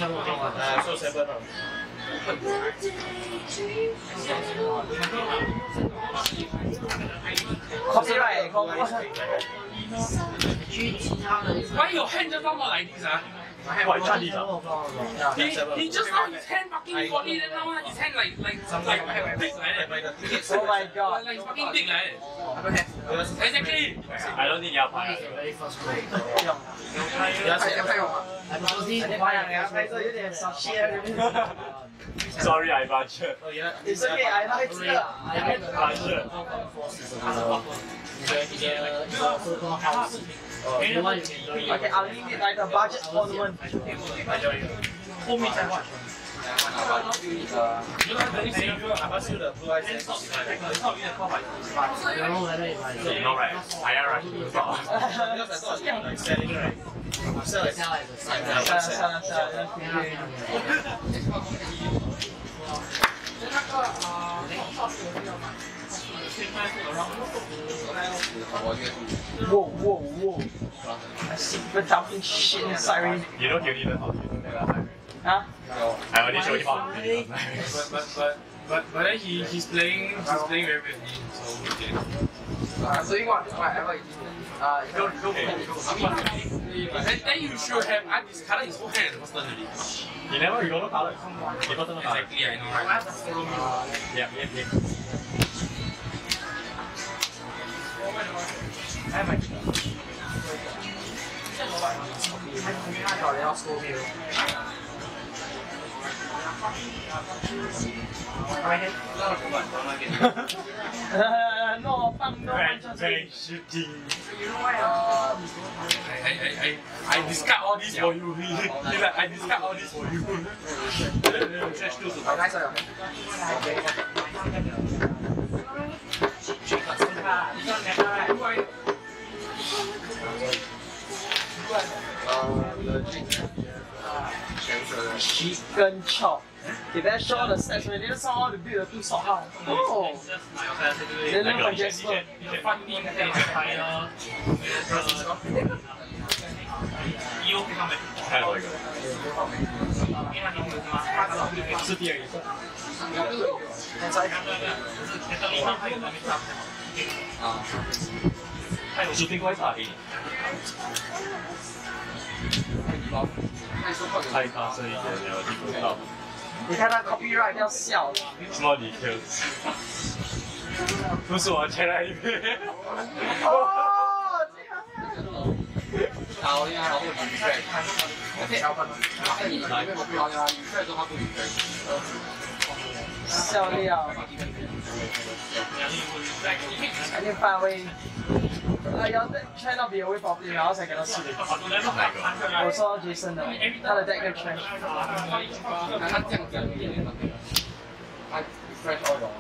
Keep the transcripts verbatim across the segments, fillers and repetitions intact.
差不多啊，说 seven 了。 Copyright， Why your hand just not like this, ah? Why can't this? He, he just now his hand fucking body, then now his hand like like like big like that. Oh my god. Like fucking big like that. Exactly. I don't think 要拍。 有点少些。 Sorry, I budget. It's okay, I like it. Budget. Okay, I'll leave it like a budget tournament. 后面再换。 No right. I am right. 算了算了算了算了。Whoa, whoa, whoa. I see people dumping shit inside me. You know, you need a Huh? I only show you how to do it. But but but but but then he he's playing he's playing very badly, so we can. So you want whatever it is. Uh, don't don't Then then you should have I discarded his whole hand personally. You never you don't know color. You don't know color. Exactly, I know, right? Yeah, yeah, yeah. 搞人要说明。 No, fun, no. Very shooting. I, I, I, I discard all this for you. He, he's like, I discard all this for you. Trash too. 好，nice 啊。 Chicken chop. If that show the stats, they just saw all the build to sort out. Oh. They look like Jasper. 还有一个。是第二个。啊。还有是另外一把给你。太大声一点，没有听不到。 你看他 copyright 要笑。 Small details。不是我前来一遍。 哦，这样。 好厉害，然后你 refresh， 我可以 L 分吗？那你来，我不要呀 ，refresh 之后它不 refresh。 笑料。I need find a way. I got try not be away properly, or else I cannot see. 我说 Jason 的，他的 deck 跟 trash。 他这样讲有点那个，他 refresh all 的。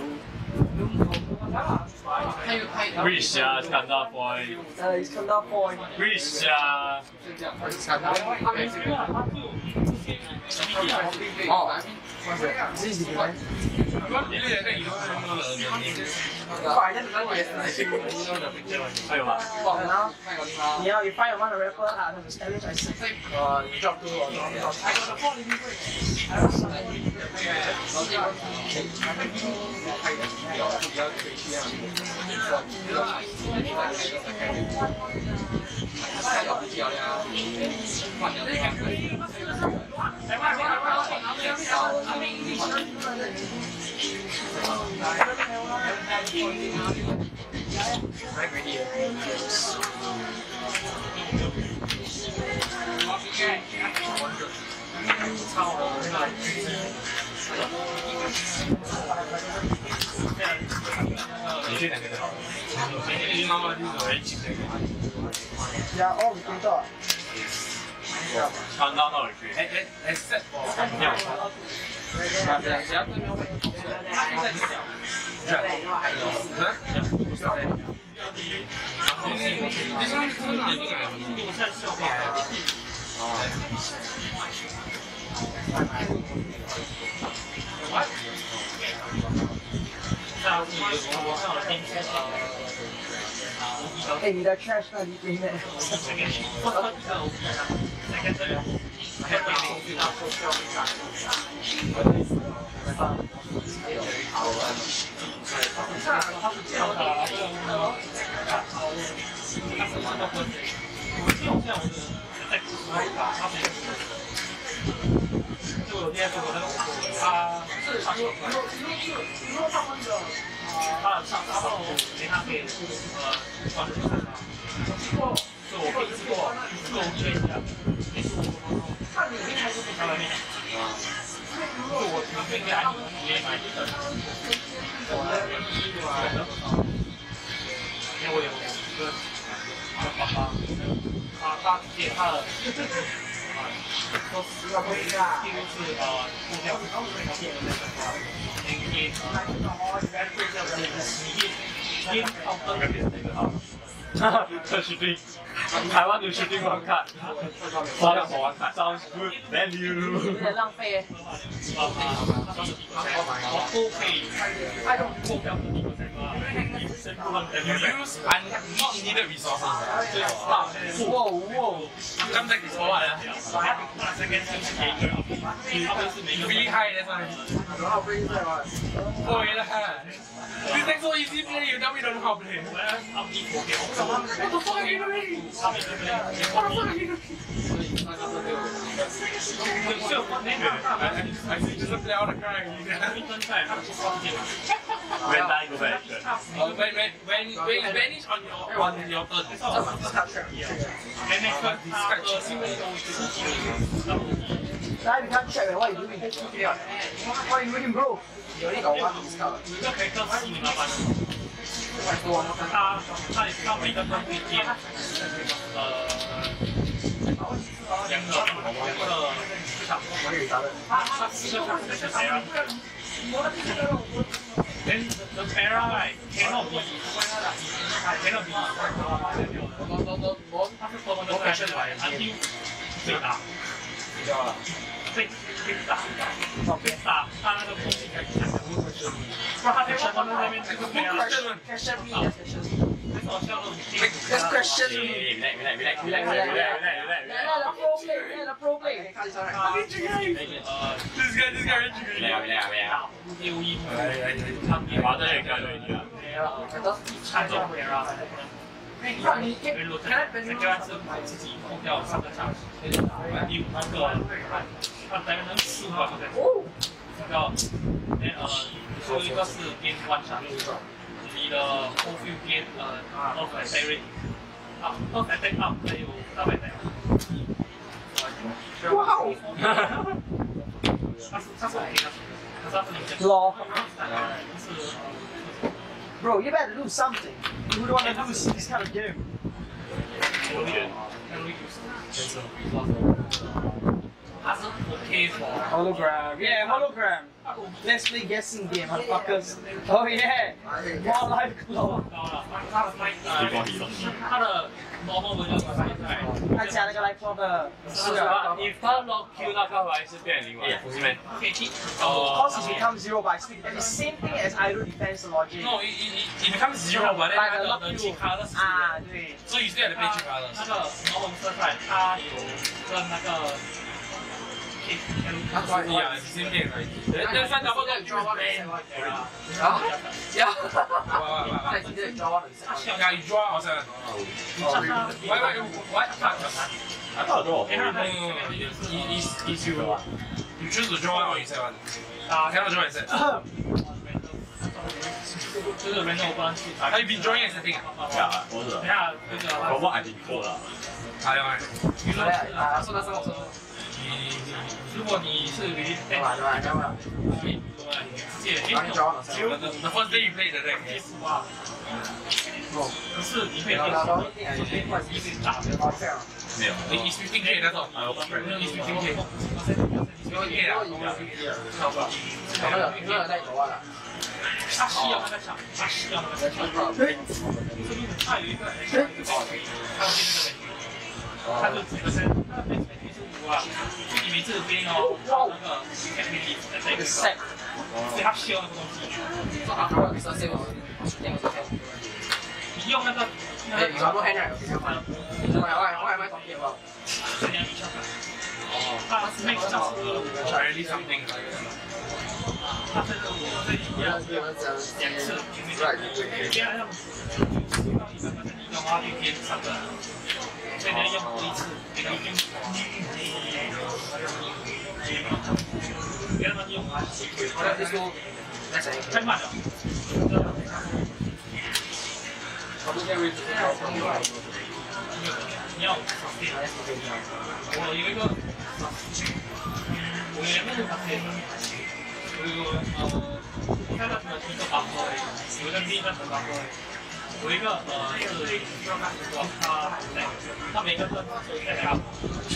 Rich 啊 ，stand up boy。 呃 ，stand up boy。 Rich 啊。 哦。 This is the game. 还有吗？ 你要 you find one rapper 啊，那个 establish 还是？呃，你 drop to 我你这两个好。 你妈妈就是很紧的。 呀，哦，你听到？ 刚刚到底是？ 哎哎，except for 三票。 哎，你的 trash 那里面。 就我今天做的那个，他是他说，他上然后给他给呃完成了，是我可以做做这一下，也是我看你应该是不在外面，就我准备给安妮也买一个，因为我有一个爸爸，他他给他的。都是要会啊，第一次呃，布料，然后那个那个烟，烟烟到灯那边那个啊， 哈哈，特许定，台湾的许定观看，发表好玩看 ，sounds good value。 有点浪费。 啊啊，我都可以，爱用布料的地方在哪里？ You use not needed resources. 哇哇！ 刚才你说完了。Really high that's why. 会了。You think so easy play? You tell me don't know how to play. What the fuck are you doing? What the fuck are you doing? 还是就是不要了看而已。 原来一个呗。 Uh, when when when when you vanish on your on your turn, then next one discard cheat. Now you can't check what you doing. What are you doing, bro? You only got one discard. 你就可以更细麻烦。他他他每个分可以接呃两个两个场，他四个场是谁啊？ Then the para right cannot be cannot be 它是多么的快，until 被打，被被打，被打，他那个攻击才强，不然他在前方那边这个没有。 Question me, yes, question me. 很好笑的。 Just question me. Relax, relax, relax, relax, relax, relax, Let the pro play, let the pro play. This guy, this guy really trigger. relax, relax, relax. 六一， 玩这个对你啊。 看中别人。 因为因为罗特在阶段是自己控掉三个场，第五那个他大概能四五把在那个，呃，最后一个是 game one 场，你的 whole field game 呃 off attack rate 啊 off attack up 还有大百代。 哇哦！ 他是他是 OK 的，可是他是领先。 Law. 是。 Bro, you better do something. You don't want to lose this kind of game. 他是 OK for Hologram. Yeah, hologram. Let's play guessing game, motherfuckers. Oh yeah. More life glow. 他的他的 normal version 是在。 他加那个 life glow 的。 是啊，你他 lock Q 那个还是变零嘛？是没？ 可以踢。 Cost is become zero by stick. And the same thing as idle defense logic. No, it, it, it becomes zero, but then 它的的 cheat card 是啊，对。 so you still have to pay cheat card. 那个 normal 色彩，它有跟那个。 它可以啊，先变而已。但三 double 都 draw one 啊？呀！ 哇哇哇！ 太直接 draw one。 呀，你 draw 好像。喂喂，what？ I thought draw. No, is is you you choose to draw one or you set one? Cannot draw and set. 就是 random 我不能去。 Have you been drawing and setting? Yeah, 我是。 等下那个。 我们已经过了。 好呀， 比如说， 啊，说到这个，说到。 如果你是离哎，你直接哎， the first day you play the deck. 第四把，可是你可以一直打的， 没有。 你 is fifteen K 那种，你 is fifteen K， fifteen K 啊， 他需要那个场，他需要那个场，他有一个，他有那个，他就整个身，他的哇！就你每次边哦，那个 F P D 的那个 set， 所以他需要那个东西。你用那个那个。我我我我买买东西吧。这样一下。 他 make 到呃 Really something. 他这个我这里要两次，别人让你的话一天三个，所以你要用多一次，你要用。别人用完，太慢了。你要我有一个，我原本是发现的。有一个呃，我看到什么一个八号，有一个 B 跟十八号，有一个呃是我他他每个都是在搞，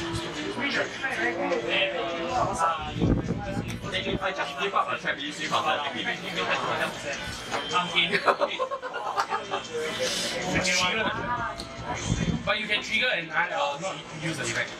对呃他有就是你快讲你爸爸才比你爸爸比你你快讲两声，当天， But you can trigger and uh, not use the effect.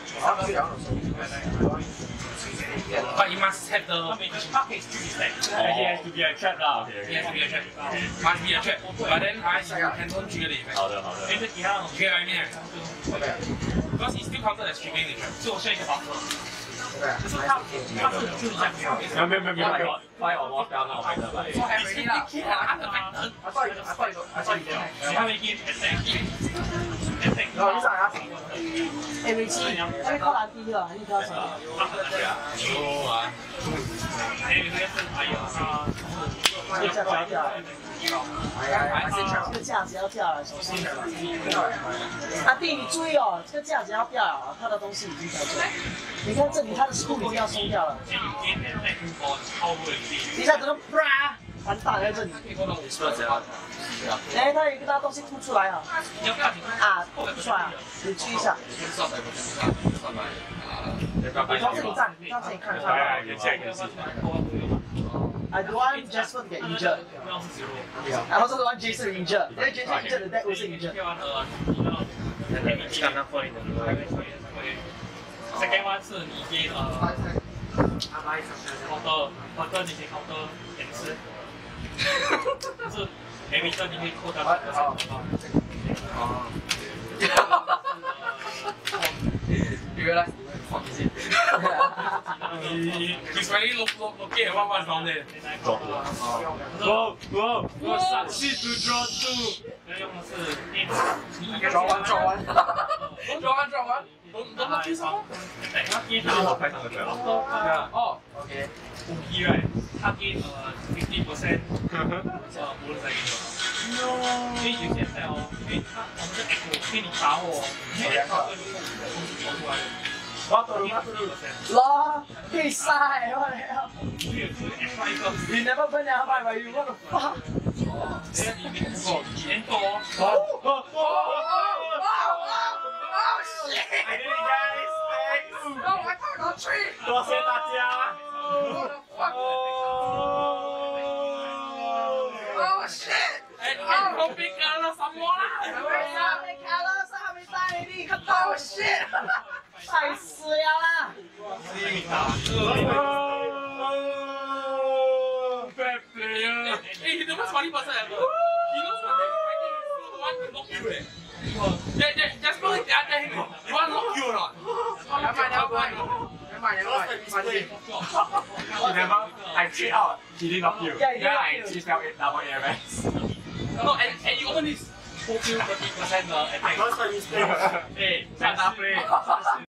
But you must have the. It has to be a trap 啦。 It has to be a trap. Must be a trap. But then I you can don't trigger the effect. 好的好的。 因为其他种 You get what I mean? Because it's still counted as triggering the trap. 做下一个保护。可是他他是就是这样。 没有没有没有没有。Fire or walk down 我的吧。 So everything lah. I thought I thought I thought you. 他们已經 attack attack。 哦，你上下停。A V 七，那边靠蓝低了，你知道什么？ 哦啊。 还有一个是还有啊， 这个价值要掉了。这个价值要掉了，小心。阿弟，你注意哦，这个价值要掉了，他的东西已经掉了。你看这里，他的 screw 已经要松掉了。一下子都啪，完蛋在这里。哎，他有一个大东西凸出来啊！啊，凸出来啊！你注意一下。你从这里站，你到这里看看。I don't want Jasper to get injured. I also don't want Jason injured. Then Jason injured, the deck also injured. Second one 是你给呃 counter counter 你可以 counter 两次，就是每一个你可以扣掉百分之哦。 Realize fuck is it? He's finally look look looking at what was down there. Go go go! Succeed to draw two. 要用的是 Draw one, draw one. Draw one, draw one. Don't don't look this one. 他给他我开场的对啊。 哦 ，OK。 五 P right， 他给呃 fifty percent 呃 bonus 在给你。因为有些赛哦，因为他我们的 echo 给你打我，你 echo 会跑出来。 我到了，我到了。老，可以晒，我了。You never burn your heart, but you what the fuck? 哎，你没不够，钱多。 哦哦哦哦！Oh shit! Oh, I found a tree. 多谢大家。 What the fuck? Oh shit! And I'm hoping color some more 啦。 上面卡了，上面带你看到 shit， 晒死了啦！ Bad player. Hey, he knows funny person ever. He knows what they're fighting. He's the one to knock you eh. That that Jasper is the other him. You want to knock you or not? Never mind, never mind. Never mind, never mind. He never. I cheat out. He didn't knock you. Yeah, he Then didn't I knock you. cheat out it double A M S. No, and and you open this. Fulfill thirty percent 的 attack。 哎，大大 play。